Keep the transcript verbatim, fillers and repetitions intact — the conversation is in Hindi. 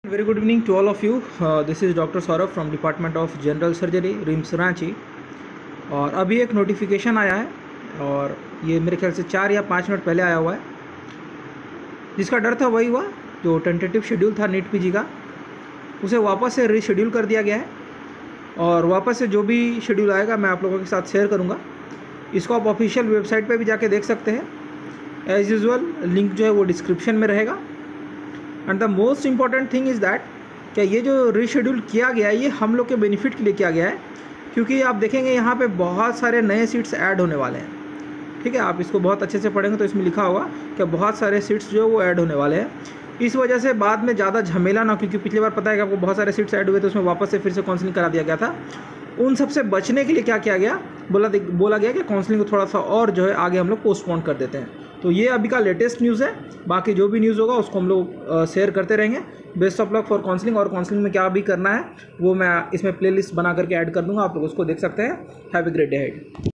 Very good evening to all of you. Uh, this is doctor Saurabh from department of general surgery RIMS Ranchi. और अभी एक नोटिफिकेशन आया है और ये मेरे ख्याल से चार या पाँच मिनट पहले आया हुआ है। जिसका डर था वही हुआ, जो टेंटेटिव शेड्यूल था नीट पीजी का उसे वापस से रीशेड्यूल कर दिया गया है। और वापस से जो भी शेड्यूल आएगा मैं आप लोगों के साथ शेयर करूँगा। इसको आप ऑफिशियल वेबसाइट पर भी जाके देख सकते हैं। एज़ यूजुअल लिंक जो है वो डिस्क्रिप्शन में रहेगा। And the most important thing is that क्या ये जो रीशेड्यूल किया गया है ये हम लोग के बेनिफिट के लिए किया गया है, क्योंकि आप देखेंगे यहाँ पे बहुत सारे नए सीट्स ऐड होने वाले हैं। ठीक है, आप इसको बहुत अच्छे से पढ़ेंगे तो इसमें लिखा होगा कि बहुत सारे सीट्स जो वो ऐड होने वाले हैं। इस वजह से बाद में ज़्यादा झमेला ना, क्योंकि पिछली बार पता है कि आपको बहुत सारे सीट्स ऐड हुए तो उसमें वापस से फिर से काउंसलिंग करा दिया गया था। उन सब से बचने के लिए क्या किया गया, बोला बोला गया कि काउंसलिंग को थोड़ा सा और जो है आगे हम लोग पोस्टपोन कर देते हैं। तो ये अभी का लेटेस्ट न्यूज़ है। बाकी जो भी न्यूज़ होगा उसको हम लोग शेयर करते रहेंगे। Best of luck for counselling. और काउंसलिंग में क्या भी करना है वो मैं इसमें प्लेलिस्ट बना करके ऐड कर दूंगा, आप लोग उसको देख सकते हैं। Have a great day head.